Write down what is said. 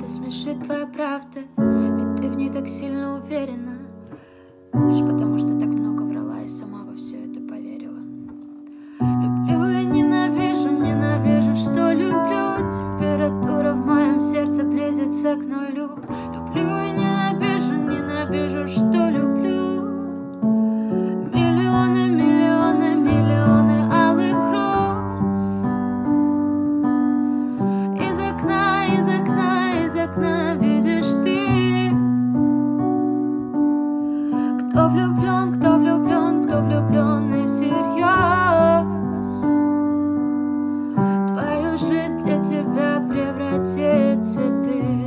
Тебя смешит твоя правда, ведь ты в ней так сильно уверена. Лишь потому, что так много врала и сама во все это поверила. Люблю и ненавижу, ненавижу, что люблю. Температура в моем сердце близится к нулю. Люблю и ненавижу, ненавижу, что люблю. Миллионы, миллионы, миллионы алых роз. Из окна, из окна, из окна видишь ты. Кто влюблен, кто влюблен, кто влюблен и всерьез. Твою жизнь для тебя превратит в цветы.